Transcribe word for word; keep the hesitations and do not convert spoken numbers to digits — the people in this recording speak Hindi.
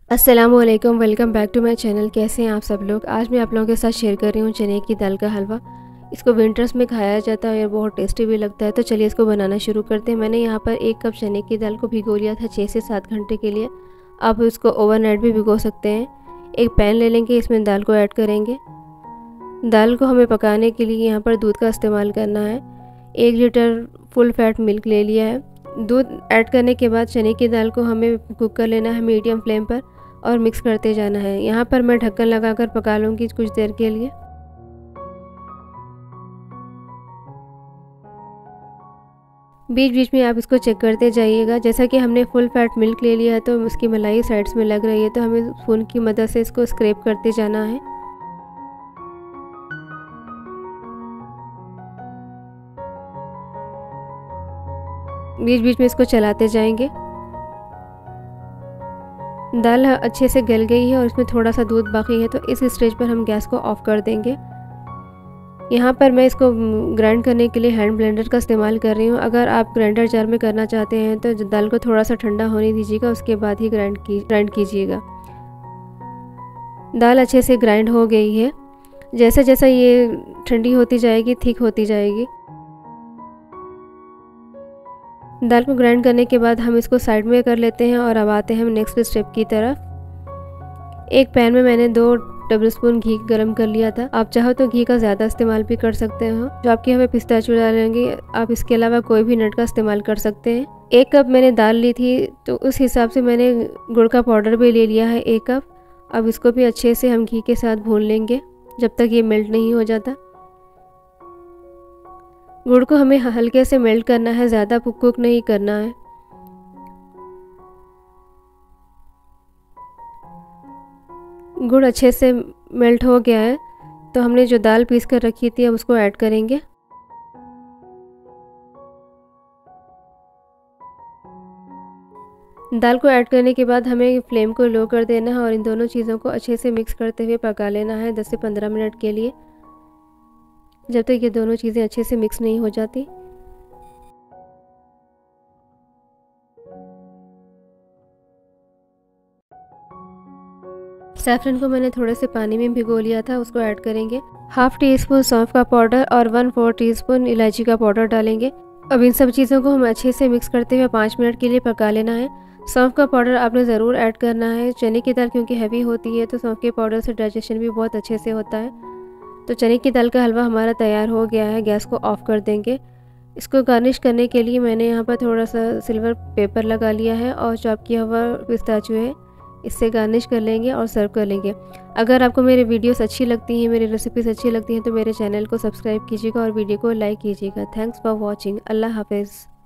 अस्सलामुअलैकुम, welcome back to my channel. कैसे हैं आप सब लोग। आज मैं आप लोगों के साथ शेयर कर रही हूँ चने की दाल का हलवा। इसको विंटर्स में खाया जाता है और बहुत टेस्टी भी लगता है। तो चलिए इसको बनाना शुरू करते हैं। मैंने यहाँ पर एक कप चने की दाल को भिगो लिया था छः से सात घंटे के लिए। आप इसको ओवरनाइट भी भिगो सकते हैं। एक पैन ले लेंगे, इसमें दाल को ऐड करेंगे। दाल को हमें पकाने के लिए यहाँ पर दूध का इस्तेमाल करना है। एक लीटर फुल फैट मिल्क ले लिया है। दूध ऐड करने के बाद चने की दाल को हमें कुक कर लेना है मीडियम फ्लेम पर और मिक्स करते जाना है। यहाँ पर मैं ढक्कन लगाकर पका लूँगी कुछ देर के लिए। बीच बीच में आप इसको चेक करते जाइएगा। जैसा कि हमने फुल फैट मिल्क ले लिया है तो उसकी मलाई साइड्स में लग रही है, तो हमें स्पून की मदद से इसको स्क्रैप करते जाना है। बीच बीच में इसको चलाते जाएंगे। दाल अच्छे से गल गई है और इसमें थोड़ा सा दूध बाकी है, तो इस स्टेज पर हम गैस को ऑफ कर देंगे। यहाँ पर मैं इसको ग्राइंड करने के लिए हैंड ब्लेंडर का इस्तेमाल कर रही हूँ। अगर आप ग्राइंडर जार में करना चाहते हैं तो दाल को थोड़ा सा ठंडा होने दीजिएगा, उसके बाद ही ग्राइंड की ग्राइंड कीजिएगा। दाल अच्छे से ग्राइंड हो गई है। जैसा जैसा ये ठंडी होती जाएगी, थिक होती जाएगी। दाल को ग्राइंड करने के बाद हम इसको साइड में कर लेते हैं और अब आते हैं हम नेक्स्ट स्टेप की तरफ। एक पैन में मैंने दो टेबल स्पून घी गरम कर लिया था। आप चाहो तो घी का ज़्यादा इस्तेमाल भी कर सकते हो। जो आपकी हमें पिस्ताचियो डालेंगे, आप इसके अलावा कोई भी नट का इस्तेमाल कर सकते हैं। एक कप मैंने दाल ली थी, तो उस हिसाब से मैंने गुड़ का पाउडर भी ले लिया है एक कप। अब इसको भी अच्छे से हम घी के साथ भून लेंगे जब तक ये मेल्ट नहीं हो जाता। गुड़ को हमें हल्के से मेल्ट करना है, ज़्यादा कुक नहीं करना है। गुड़ अच्छे से मेल्ट हो गया है, तो हमने जो दाल पीस कर रखी थी अब उसको ऐड करेंगे। दाल को ऐड करने के बाद हमें फ्लेम को लो कर देना है और इन दोनों चीज़ों को अच्छे से मिक्स करते हुए पका लेना है दस से पंद्रह मिनट के लिए, जब तक ये दोनों चीज़ें अच्छे से मिक्स नहीं हो जाती। सैफरन को मैंने थोड़े से पानी में भिगो लिया था, उसको ऐड करेंगे। हाफ टी स्पून सौंफ का पाउडर और वन फोर टी स्पून इलायची का पाउडर डालेंगे। अब इन सब चीज़ों को हम अच्छे से मिक्स करते हुए पाँच मिनट के लिए पका लेना है। सौंफ का पाउडर आपने ज़रूर ऐड करना है। चने की दाल क्योंकि हैवी होती है, तो सौंफ के पाउडर से डाइजेशन भी बहुत अच्छे से होता है। तो चने की दाल का हलवा हमारा तैयार हो गया है। गैस को ऑफ कर देंगे। इसको गार्निश करने के लिए मैंने यहाँ पर थोड़ा सा सिल्वर पेपर लगा लिया है और चॉप किया हुआ पिस्ताचियो है, इससे गार्निश कर लेंगे और सर्व कर लेंगे। अगर आपको मेरे वीडियोस अच्छी लगती हैं, मेरी रेसिपीज़ अच्छी लगती हैं, तो मेरे चैनल को सब्सक्राइब कीजिएगा और वीडियो को लाइक कीजिएगा। Thanks for watching. अल्लाह हाफिज़।